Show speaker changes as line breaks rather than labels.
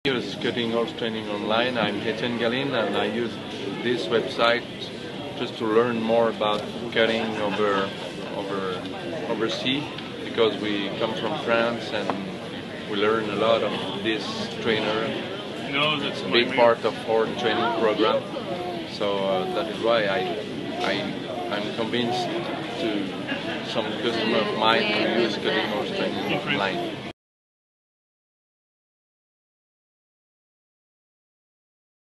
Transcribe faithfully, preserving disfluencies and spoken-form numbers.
I use cutting horse training online. I'm Etienne Galline, and I use this website just to learn more about cutting over over overseas, because we come from France and we learn a lot of this trainer.
No, that's
a big part of our training program. So uh, that is why I I I'm convinced to some customer of mine to use cutting horse training online.